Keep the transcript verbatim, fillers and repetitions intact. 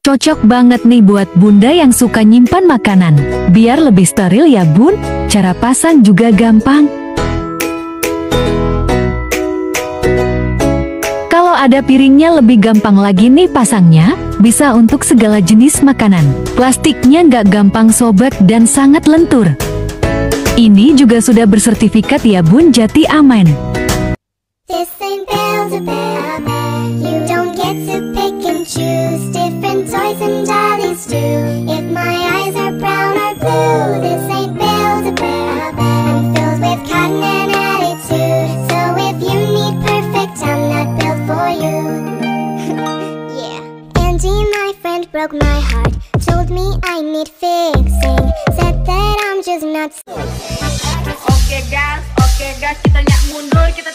Cocok banget nih buat bunda yang suka nyimpan makanan. Biar lebih steril ya bun, cara pasang juga gampang. Kalau ada piringnya lebih gampang lagi nih pasangnya, bisa untuk segala jenis makanan. Plastiknya nggak gampang sobek dan sangat lentur. Ini juga sudah bersertifikat ya bun, Jati Aman. This ain't Build-A-Bear. You don't get to pick and choose different toys and dollies too. If my eyes are brown or blue, this ain't Build-A-Bear. I'm filled with cotton and attitude. So if you need perfect, I'm not built for you. Yeah. Andy, my friend, broke my heart. Told me I need fixing. Said that I'm just not. Oke guys, oke guys, kita nyak mundur, kita